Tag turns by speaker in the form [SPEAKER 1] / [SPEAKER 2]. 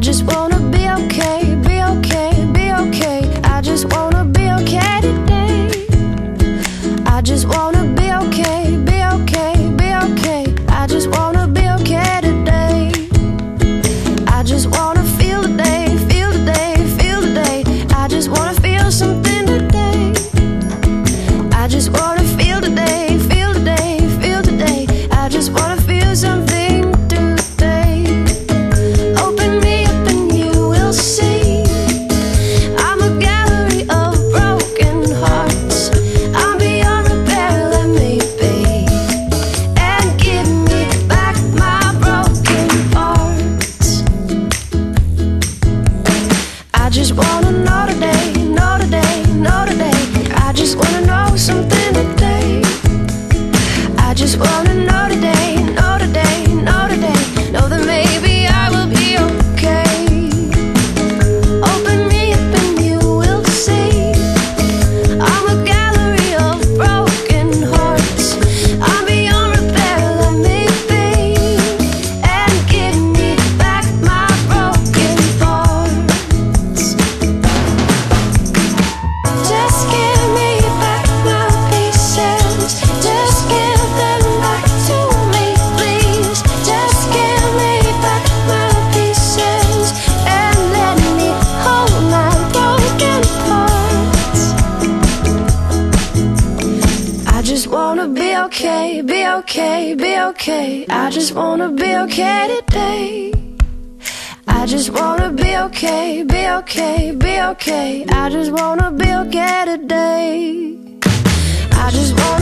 [SPEAKER 1] just wanna be okay, be okay, be okay. I just wanna be okay today. I just wanna be okay, be okay, be okay. I just wanna be okay today. I just wanna feel the day, feel the day, feel the day. I just wanna feel something today. I just wanna feel the day, feel the day, feel the day. I just wanna feel something today. Open me up and you will see I'm a gallery of broken hearts. I'm beyond repair, let me be, and give me back my broken parts. I just wanna know today, know today, know today. I just wanna know something today. I just wanna know today, know today, know today. Know that maybe I will be okay. Open me up and you will see I'm a gallery of broken hearts. I'm beyond repair, let me be, and give me back my broken parts. Just give me back my pieces. Just give them back to me, please. Just give me back my pieces and let me hold my broken parts. I just wanna be okay, be okay, be okay. I just wanna be okay today. I just wanna be okay, be okay, be okay. I just wanna be okay today. I just wanna